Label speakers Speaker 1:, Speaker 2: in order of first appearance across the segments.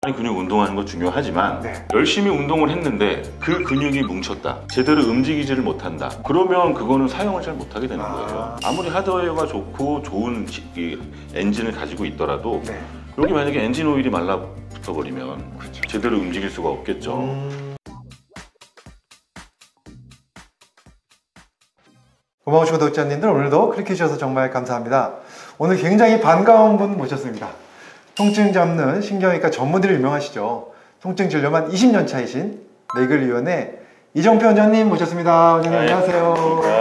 Speaker 1: 근육 운동하는 거 중요하지만
Speaker 2: 네.
Speaker 1: 열심히 운동을 했는데 그 근육이 뭉쳤다, 제대로 움직이지를 못한다, 그러면 그거는 사용을 잘 못하게 되는 거예요. 아무리 하드웨어가 좋고 좋은 엔진을 가지고 있더라도
Speaker 2: 네.
Speaker 1: 여기 만약에 엔진 오일이 말라붙어 버리면
Speaker 2: 그렇죠.
Speaker 1: 제대로 움직일 수가 없겠죠.
Speaker 2: 고마우신 구독자님들, 오늘도 클릭해 주셔서 정말 감사합니다. 오늘 굉장히 반가운 분 모셨습니다. 통증 잡는 신경외과 전문의로 유명하시죠. 통증 진료만 20년 차이신 뇌근위원회 이정표 원장님 모셨습니다. 원장님 안녕하세요.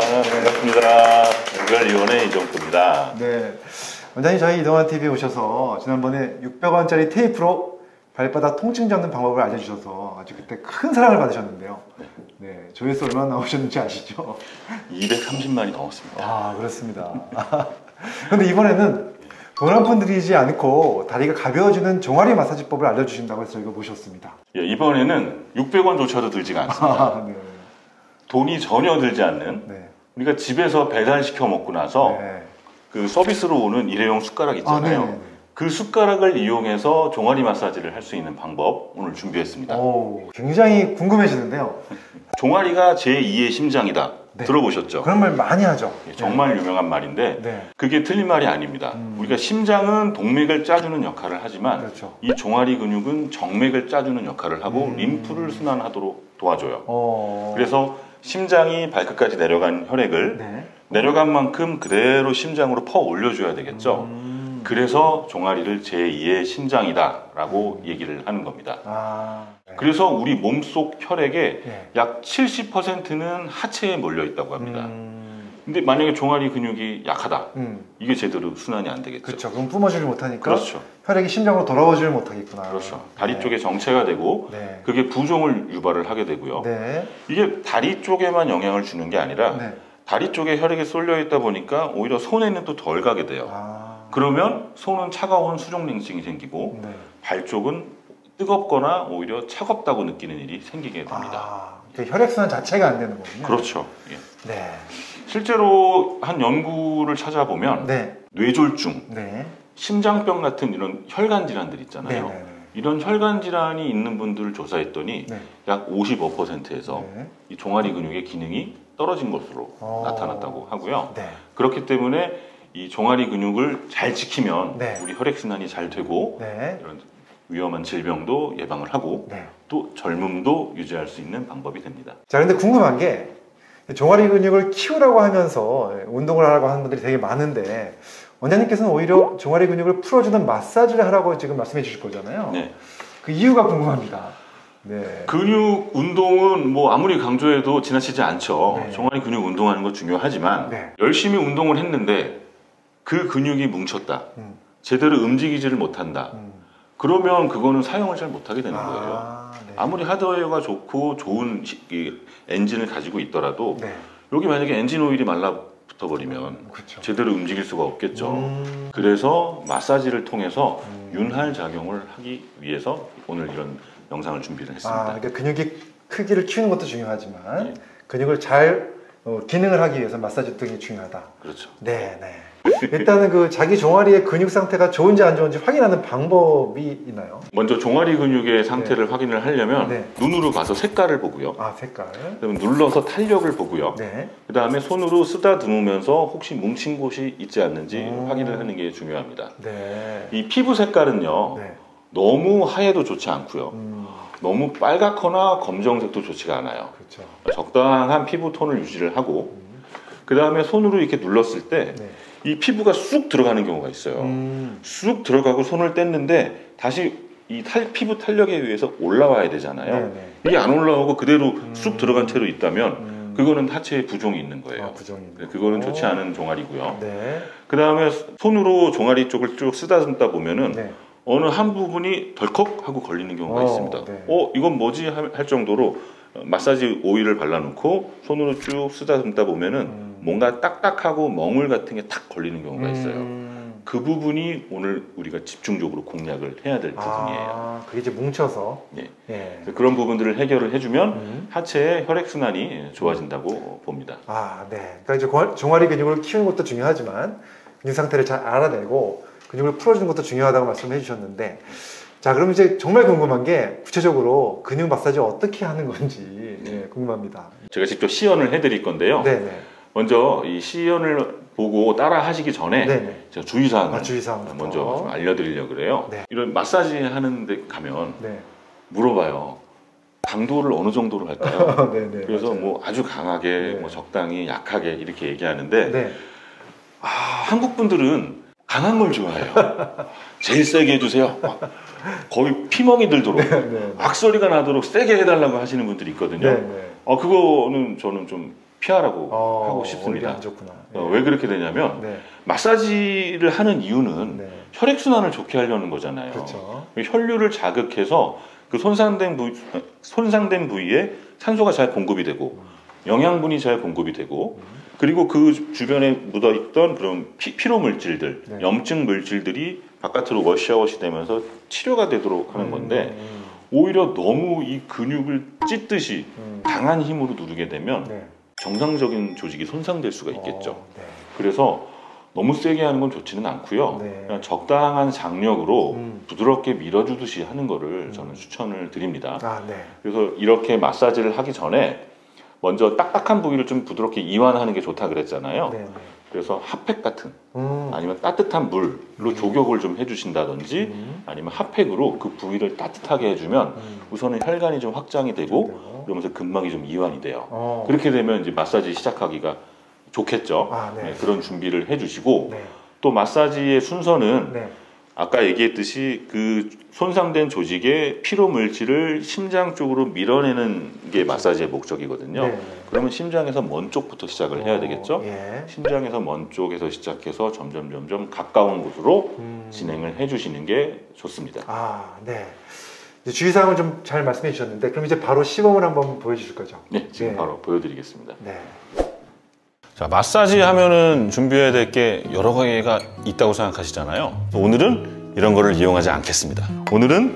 Speaker 1: 반갑습니다. 뇌근위원회 이정표입니다.
Speaker 2: 네, 원장님 저희 이동환TV에 오셔서 지난번에 600원짜리 테이프로 발바닥 통증 잡는 방법을 알려주셔서 아주 그때 큰 사랑을 받으셨는데요. 네, 조회수 얼마나 나오셨는지 아시죠?
Speaker 1: 230만이 넘었습니다.
Speaker 2: 아, 그렇습니다. 근데 이번에는 돈 한 푼 들이지 않고 다리가 가벼워지는 종아리 마사지법을 알려주신다고 해서 저희가 모셨습니다.
Speaker 1: 예, 이번에는 600원조차도 들지가 않습니다.
Speaker 2: 네.
Speaker 1: 돈이 전혀 들지 않는,
Speaker 2: 네.
Speaker 1: 우리가 집에서 배달시켜 먹고 나서
Speaker 2: 네.
Speaker 1: 그 서비스로 오는 일회용 숟가락 있잖아요.
Speaker 2: 네.
Speaker 1: 그 숟가락을 이용해서 종아리 마사지를 할 수 있는 방법 오늘 준비했습니다.
Speaker 2: 오, 굉장히 궁금해지는데요.
Speaker 1: 종아리가 제2의 심장이다.
Speaker 2: 네.
Speaker 1: 들어보셨죠?
Speaker 2: 그런 말 많이 하죠.
Speaker 1: 정말 유명한 말인데
Speaker 2: 네.
Speaker 1: 그게 틀린 말이 아닙니다. 우리가 심장은 동맥을 짜주는 역할을 하지만
Speaker 2: 그렇죠.
Speaker 1: 이 종아리 근육은 정맥을 짜주는 역할을 하고 림프를 순환하도록 도와줘요. 그래서 심장이 발끝까지 내려간 혈액을
Speaker 2: 네.
Speaker 1: 내려간 만큼 그대로 심장으로 퍼 올려줘야 되겠죠. 그래서 종아리를 제2의 심장이다 라고 얘기를 하는 겁니다.
Speaker 2: 네.
Speaker 1: 그래서 우리 몸속 혈액의
Speaker 2: 네.
Speaker 1: 약 70%는 하체에 몰려 있다고 합니다. 근데 만약에 종아리 근육이 약하다, 이게 제대로 순환이 안 되겠죠.
Speaker 2: 그렇죠. 그럼 뿜어주지 못하니까
Speaker 1: 그렇죠.
Speaker 2: 혈액이 심장으로 돌아오지를 못하겠구나.
Speaker 1: 그렇죠. 다리
Speaker 2: 네.
Speaker 1: 쪽에 정체가 되고
Speaker 2: 네.
Speaker 1: 그게 부종을 유발을 하게 되고요.
Speaker 2: 네.
Speaker 1: 이게 다리 쪽에만 영향을 주는 게 아니라
Speaker 2: 네.
Speaker 1: 다리 쪽에 혈액이 쏠려 있다 보니까 오히려 손에는 또 덜 가게 돼요. 그러면 손은 차가운 수족냉증이 생기고
Speaker 2: 네.
Speaker 1: 발 쪽은 뜨겁거나 오히려 차갑다고 느끼는 일이 생기게 됩니다.
Speaker 2: 혈액순환 자체가 안 되는 거군요.
Speaker 1: 그렇죠. 예.
Speaker 2: 네.
Speaker 1: 실제로 한 연구를 찾아보면
Speaker 2: 네.
Speaker 1: 뇌졸중,
Speaker 2: 네.
Speaker 1: 심장병 같은 이런 혈관 질환들 있잖아요.
Speaker 2: 네.
Speaker 1: 이런 혈관 질환이 있는 분들을 조사했더니
Speaker 2: 네.
Speaker 1: 약 55%에서
Speaker 2: 네.
Speaker 1: 이 종아리 근육의 기능이 떨어진 것으로 나타났다고 하고요.
Speaker 2: 네.
Speaker 1: 그렇기 때문에 이 종아리 근육을 잘 지키면
Speaker 2: 네.
Speaker 1: 우리 혈액순환이 잘 되고
Speaker 2: 네.
Speaker 1: 이런 위험한 질병도 예방을 하고
Speaker 2: 네.
Speaker 1: 또 젊음도 유지할 수 있는 방법이 됩니다.
Speaker 2: 자, 근데 궁금한 게 종아리 근육을 키우라고 하면서 운동을 하라고 하는 분들이 되게 많은데 원장님께서는 오히려 종아리 근육을 풀어주는 마사지를 하라고 지금 말씀해 주실 거잖아요.
Speaker 1: 네.
Speaker 2: 그 이유가 궁금합니다. 네.
Speaker 1: 근육 운동은 뭐 아무리 강조해도 지나치지 않죠.
Speaker 2: 네.
Speaker 1: 종아리 근육 운동하는 거 중요하지만
Speaker 2: 네.
Speaker 1: 열심히 운동을 했는데 그 근육이 뭉쳤다, 제대로 움직이지를 못한다, 그러면 그거는 사용을 잘 못하게 되는 거예요.
Speaker 2: 네.
Speaker 1: 아무리 하드웨어가 좋고 좋은 엔진을 가지고 있더라도
Speaker 2: 네.
Speaker 1: 여기 만약에 엔진 오일이 말라붙어 버리면
Speaker 2: 그렇죠.
Speaker 1: 제대로 움직일 수가 없겠죠. 그래서 마사지를 통해서 윤활 작용을 하기 위해서 오늘 이런 영상을 준비를 했습니다.
Speaker 2: 그러니까 근육의 크기를 키우는 것도 중요하지만
Speaker 1: 네.
Speaker 2: 근육을 잘 기능을 하기 위해서 마사지 등이 중요하다.
Speaker 1: 그렇죠.
Speaker 2: 네, 네. 일단은 그 자기 종아리의 근육 상태가 좋은지 안 좋은지 확인하는 방법이 있나요?
Speaker 1: 먼저 종아리 근육의 상태를 확인을 하려면
Speaker 2: 네.
Speaker 1: 눈으로 봐서 색깔을 보고요.
Speaker 2: 색깔.
Speaker 1: 그다음에 눌러서 탄력을 보고요.
Speaker 2: 네.
Speaker 1: 그 다음에 손으로 쓰다듬으면서 혹시 뭉친 곳이 있지 않는지 확인을 하는 게 중요합니다.
Speaker 2: 네.
Speaker 1: 이 피부 색깔은요,
Speaker 2: 네.
Speaker 1: 너무 하얘도 좋지 않고요, 너무 빨갛거나 검정색도 좋지가 않아요.
Speaker 2: 그렇죠.
Speaker 1: 적당한 피부 톤을 유지를 하고 그 다음에 손으로 이렇게 눌렀을 때 이
Speaker 2: 네.
Speaker 1: 피부가 쑥 들어가는 경우가 있어요. 쑥 들어가고 손을 뗐는데 다시 이 피부 탄력에 의해서 올라와야 되잖아요.
Speaker 2: 네, 네.
Speaker 1: 이게 안 올라오고 그대로 쑥 들어간 채로 있다면 그거는 하체에 부종이 있는 거예요.
Speaker 2: 부종이 있는
Speaker 1: 그거는 좋지 않은 종아리고요.
Speaker 2: 네.
Speaker 1: 그 다음에 손으로 종아리 쪽을 쭉 쓰다듬다 보면은
Speaker 2: 네.
Speaker 1: 어느 한 부분이 덜컥 하고 걸리는 경우가 있습니다.
Speaker 2: 네.
Speaker 1: 이건 뭐지 할 정도로 마사지 오일을 발라놓고 손으로 쭉 쓰다듬다 보면은 뭔가 딱딱하고 멍울 같은 게 탁 걸리는 경우가 있어요. 그 부분이 오늘 우리가 집중적으로 공략을 해야 될 부분이에요.
Speaker 2: 그게 이제 뭉쳐서.
Speaker 1: 네.
Speaker 2: 네.
Speaker 1: 그런 부분들을 해결을 해주면 하체의 혈액순환이 좋아진다고 봅니다.
Speaker 2: 네. 그러니까 이제 종아리 근육을 키우는 것도 중요하지만 근육 상태를 잘 알아내고 근육을 풀어주는 것도 중요하다고 말씀해 주셨는데 자, 그럼 이제 정말 궁금한 게 구체적으로 근육 마사지 어떻게 하는 건지 궁금합니다.
Speaker 1: 제가 직접 시연을 해드릴 건데요.
Speaker 2: 네네.
Speaker 1: 먼저 이 시연을 보고 따라 하시기 전에
Speaker 2: 네네.
Speaker 1: 제가 주의사항을 먼저 좀 알려드리려고 그래요.
Speaker 2: 네.
Speaker 1: 이런 마사지 하는 데 가면
Speaker 2: 네. 물어봐요.
Speaker 1: 강도를 어느 정도로 할까요?
Speaker 2: 네네,
Speaker 1: 그래서
Speaker 2: 맞아요.
Speaker 1: 뭐 아주 강하게,
Speaker 2: 네.
Speaker 1: 뭐 적당히, 약하게 이렇게 얘기하는데
Speaker 2: 네.
Speaker 1: 한국 분들은 강한 걸 좋아해요. 제일 세게 해주세요. 거의 피멍이 들도록
Speaker 2: 네.
Speaker 1: 악소리가 나도록 세게 해달라고 하시는 분들이 있거든요.
Speaker 2: 네.
Speaker 1: 그거는 저는 좀 피하라고 하고 싶습니다.
Speaker 2: 안 좋구나.
Speaker 1: 왜 그렇게 되냐면
Speaker 2: 네.
Speaker 1: 마사지를 하는 이유는
Speaker 2: 네.
Speaker 1: 혈액순환을 좋게 하려는 거잖아요.
Speaker 2: 그렇죠.
Speaker 1: 혈류를 자극해서 그 손상된 부위에 산소가 잘 공급이 되고 영양분이 잘 공급이 되고 그리고 그 주변에 묻어있던 그런 피로 물질들,
Speaker 2: 네.
Speaker 1: 염증 물질들이 바깥으로 워시아워시 되면서 치료가 되도록 하는 건데 오히려 너무 이 근육을 찢듯이 강한 힘으로 누르게 되면
Speaker 2: 네.
Speaker 1: 정상적인 조직이 손상될 수가 있겠죠.
Speaker 2: 네.
Speaker 1: 그래서 너무 세게 하는 건 좋지는 않고요.
Speaker 2: 네.
Speaker 1: 그냥 적당한 장력으로 부드럽게 밀어주듯이 하는 거를 저는 추천을 드립니다.
Speaker 2: 네.
Speaker 1: 그래서 이렇게 마사지를 하기 전에 먼저 딱딱한 부위를 좀 부드럽게 이완하는 게 좋다 그랬잖아요.
Speaker 2: 네.
Speaker 1: 그래서 핫팩 같은 아니면 따뜻한 물로 조격을 좀 해주신다든지 아니면 핫팩으로 그 부위를 따뜻하게 해주면 우선은 혈관이 좀 확장이 되고 그러면서 근막이 좀 이완이 돼요. 그렇게 되면 이제 마사지 시작하기가 좋겠죠.
Speaker 2: 네.
Speaker 1: 네, 그런 준비를 해주시고
Speaker 2: 네.
Speaker 1: 또 마사지의 순서는
Speaker 2: 네.
Speaker 1: 아까 얘기했듯이 그 손상된 조직의 피로 물질을 심장 쪽으로 밀어내는 게 마사지의 목적이거든요.
Speaker 2: 네.
Speaker 1: 그러면 심장에서 먼 쪽부터 시작을 해야 되겠죠.
Speaker 2: 예.
Speaker 1: 심장에서 먼 쪽에서 시작해서 점점 가까운 곳으로 진행을 해주시는 게 좋습니다.
Speaker 2: 네. 이제 주의사항을 좀 잘 말씀해 주셨는데 그럼 이제 바로 시범을 한번 보여주실 거죠?
Speaker 1: 네, 지금 바로 보여드리겠습니다.
Speaker 2: 네.
Speaker 1: 자, 마사지 하면은 준비해야 될 게 여러 가지가 있다고 생각하시잖아요. 오늘은 이런 거를 이용하지 않겠습니다. 오늘은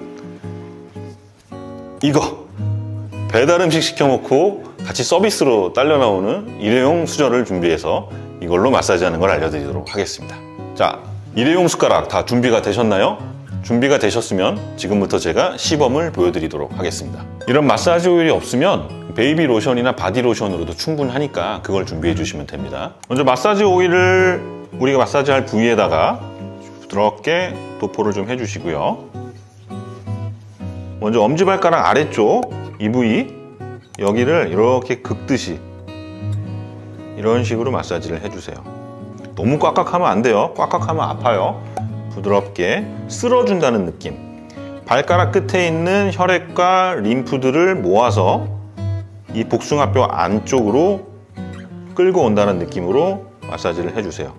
Speaker 1: 이거 배달 음식 시켜 먹고 같이 서비스로 딸려 나오는 일회용 수저를 준비해서 이걸로 마사지 하는 걸 알려드리도록 하겠습니다. 자, 일회용 숟가락 다 준비가 되셨나요? 준비가 되셨으면 지금부터 제가 시범을 보여드리도록 하겠습니다. 이런 마사지 오일이 없으면 베이비 로션이나 바디 로션으로도 충분하니까 그걸 준비해 주시면 됩니다. 먼저 마사지 오일을 우리가 마사지할 부위에다가 부드럽게 도포를 좀 해주시고요. 먼저 엄지발가락 아래쪽 이 부위 여기를 이렇게 긁듯이 이런 식으로 마사지를 해주세요. 너무 꽉꽉 하면 안 돼요. 꽉꽉 하면 아파요. 부드럽게 쓸어준다는 느낌. 발가락 끝에 있는 혈액과 림프들을 모아서 이 복숭아뼈 안쪽으로 끌고 온다는 느낌으로 마사지를 해주세요.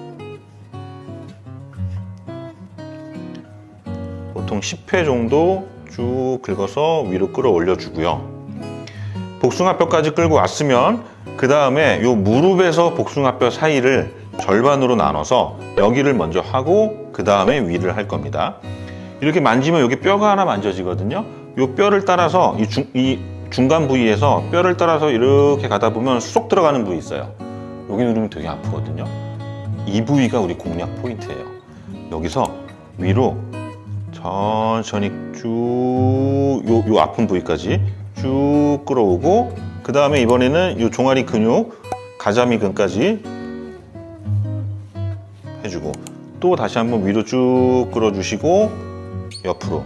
Speaker 1: 보통 10회 정도 쭉 긁어서 위로 끌어올려 주고요. 복숭아뼈까지 끌고 왔으면 그 다음에 이 무릎에서 복숭아뼈 사이를 절반으로 나눠서 여기를 먼저 하고 그 다음에 위를 할 겁니다. 이렇게 만지면 여기 뼈가 하나 만져지거든요. 이 뼈를 따라서 이 중간 부위에서 뼈를 따라서 이렇게 가다 보면 쏙 들어가는 부위 있어요. 여기 누르면 되게 아프거든요. 이 부위가 우리 공략 포인트예요. 여기서 위로 천천히 쭉 요 아픈 부위까지 쭉 끌어오고 그 다음에 이번에는 이 종아리 근육 가자미근까지 해주고 또 다시 한번 위로 쭉 끌어주시고 옆으로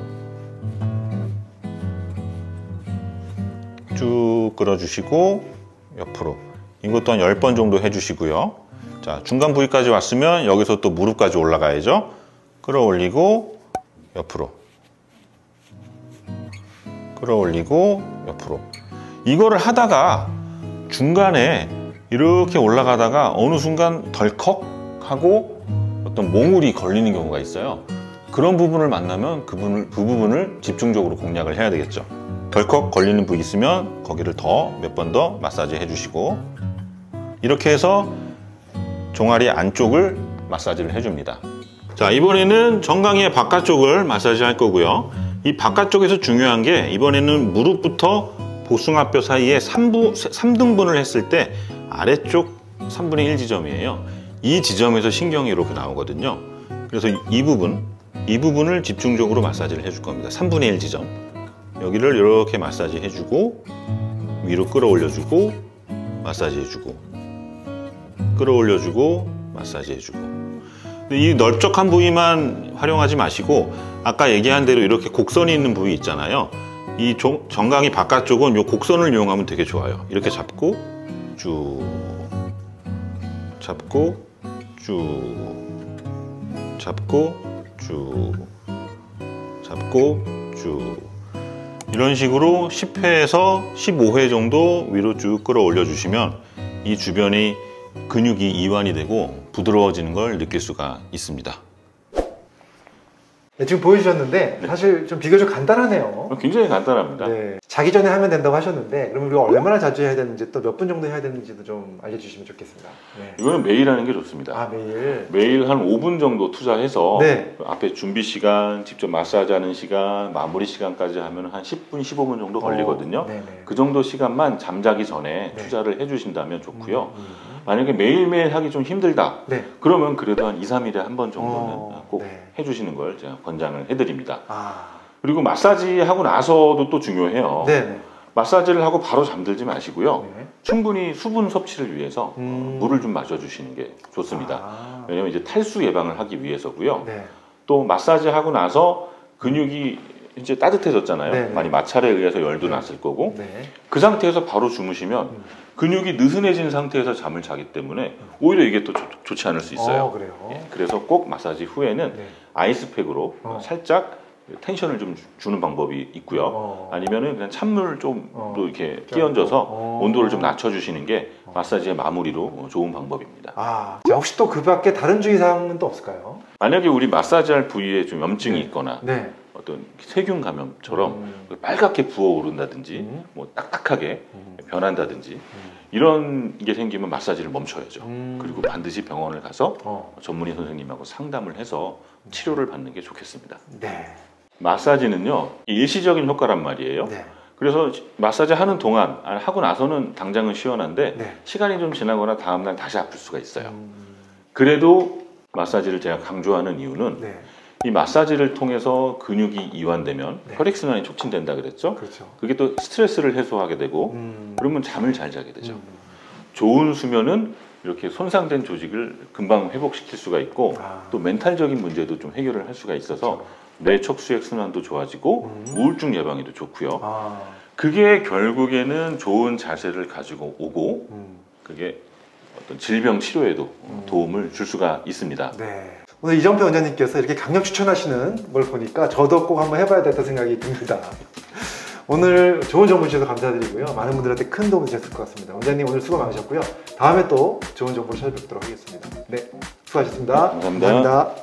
Speaker 1: 쭉 끌어주시고 옆으로 이것도 한 10번 정도 해주시고요. 자, 중간 부위까지 왔으면 여기서 또 무릎까지 올라가야죠. 끌어올리고 옆으로 끌어올리고 옆으로 이거를 하다가 중간에 이렇게 올라가다가 어느 순간 덜컥 하고 어떤 몽울이 걸리는 경우가 있어요. 그런 부분을 만나면 그 부분을 집중적으로 공략을 해야 되겠죠. 덜컥 걸리는 부위 있으면 거기를 몇 번 더 마사지 해주시고 이렇게 해서 종아리 안쪽을 마사지를 해줍니다. 자, 이번에는 정강이의 바깥쪽을 마사지 할 거고요. 이 바깥쪽에서 중요한 게 이번에는 무릎부터 복숭아뼈 사이에 3등분을 했을 때 아래쪽 3분의 1 지점이에요. 이 지점에서 신경이 이렇게 나오거든요. 그래서 이 부분 이 부분을 집중적으로 마사지를 해줄 겁니다. 3분의 1 지점. 여기를 이렇게 마사지 해주고 위로 끌어올려주고 마사지 해주고 끌어올려주고 마사지 해주고. 근데 이 넓적한 부위만 활용하지 마시고 아까 얘기한 대로 이렇게 곡선이 있는 부위 있잖아요. 이 정강이 바깥쪽은 이 곡선을 이용하면 되게 좋아요. 이렇게 잡고 쭉 잡고 쭉 잡고 쭉 잡고 쭉 이런 식으로 10회에서 15회 정도 위로 쭉 끌어올려 주시면 이 주변이 근육이 이완이 되고 부드러워지는 걸 느낄 수가 있습니다.
Speaker 2: 네, 지금 보여주셨는데
Speaker 1: 네.
Speaker 2: 사실 좀 비교적 간단하네요.
Speaker 1: 굉장히 간단합니다.
Speaker 2: 네. 자기 전에 하면 된다고 하셨는데 그럼 우리가 얼마나 자주 해야 되는지 또 몇 분 정도 해야 되는지도 좀 알려주시면 좋겠습니다. 네.
Speaker 1: 이거는 매일 하는 게 좋습니다.
Speaker 2: 아, 매일?
Speaker 1: 매일 한 5분 정도 투자해서
Speaker 2: 네.
Speaker 1: 앞에 준비 시간, 직접 마사지 하는 시간, 마무리 시간까지 하면 한 10분, 15분 정도 걸리거든요.
Speaker 2: 네네.
Speaker 1: 그 정도 시간만 잠자기 전에
Speaker 2: 네.
Speaker 1: 투자를 해주신다면 좋고요. 만약에 매일매일 하기 좀 힘들다.
Speaker 2: 네.
Speaker 1: 그러면 그래도 한 2, 3일에 한 번 정도는 꼭
Speaker 2: 네.
Speaker 1: 해주시는 걸 제가 권장을 해드립니다.
Speaker 2: 아.
Speaker 1: 그리고 마사지 하고 나서도 또 중요해요.
Speaker 2: 네네.
Speaker 1: 마사지를 하고 바로 잠들지 마시고요.
Speaker 2: 네.
Speaker 1: 충분히 수분 섭취를 위해서 물을 좀 마셔주시는 게 좋습니다.
Speaker 2: 아.
Speaker 1: 왜냐면 이제 탈수 예방을 하기 위해서고요.
Speaker 2: 네.
Speaker 1: 또 마사지 하고 나서 근육이 이제 따뜻해졌잖아요.
Speaker 2: 네.
Speaker 1: 많이 마찰에 의해서 열도
Speaker 2: 네.
Speaker 1: 났을 거고
Speaker 2: 네.
Speaker 1: 그 상태에서 바로 주무시면 근육이 느슨해진 상태에서 잠을 자기 때문에 오히려 이게 또 좋지 않을 수 있어요.
Speaker 2: 그래요?
Speaker 1: 예, 그래서 꼭 마사지 후에는
Speaker 2: 네.
Speaker 1: 아이스팩으로 살짝 텐션을 좀 주는 방법이 있고요. 아니면은 그냥 찬물 좀 또 이렇게 끼얹어서 온도를 좀 낮춰주시는 게 마사지의 마무리로 좋은 방법입니다.
Speaker 2: 아, 자, 혹시 또 그 밖에 다른 주의사항은 또 없을까요?
Speaker 1: 만약에 우리 마사지할 부위에 좀 염증이
Speaker 2: 네.
Speaker 1: 있거나
Speaker 2: 네.
Speaker 1: 어떤 세균 감염처럼 빨갛게 부어오른다든지 뭐 딱딱하게 변한다든지 이런 게 생기면 마사지를 멈춰야죠. 그리고 반드시 병원을 가서 전문의 선생님하고 상담을 해서 치료를 받는 게 좋겠습니다.
Speaker 2: 네.
Speaker 1: 마사지는요 일시적인 효과란 말이에요.
Speaker 2: 네.
Speaker 1: 그래서 마사지 하는 동안 하고 나서는 당장은 시원한데
Speaker 2: 네.
Speaker 1: 시간이 좀 지나거나 다음날 다시 아플 수가 있어요. 그래도 마사지를 제가 강조하는 이유는
Speaker 2: 네.
Speaker 1: 이 마사지를 통해서 근육이 이완되면
Speaker 2: 네.
Speaker 1: 혈액순환이 촉진된다 그랬죠.
Speaker 2: 그렇죠.
Speaker 1: 그게 또 스트레스를 해소하게 되고 그러면 잠을 잘 자게 되죠. 좋은 수면은 이렇게 손상된 조직을 금방 회복시킬 수가 있고 또 멘탈적인 문제도 좀 해결을 할 수가 있어서
Speaker 2: 그렇죠.
Speaker 1: 뇌 척수액 순환도 좋아지고 우울증 예방에도 좋고요.
Speaker 2: 아.
Speaker 1: 그게 결국에는 좋은 자세를 가지고 오고 그게 어떤 질병 치료에도 도움을 줄 수가 있습니다.
Speaker 2: 네. 오늘 이정표 원장님께서 이렇게 강력 추천하시는 걸 보니까 저도 꼭 한번 해봐야 되겠다 생각이 듭니다. 오늘 좋은 정보 주셔서 감사드리고요. 많은 분들한테 큰 도움이 되셨을 것 같습니다. 원장님 오늘 수고 많으셨고요. 다음에 또 좋은 정보를 찾아뵙도록 하겠습니다. 네, 수고하셨습니다.
Speaker 1: 감사합니다.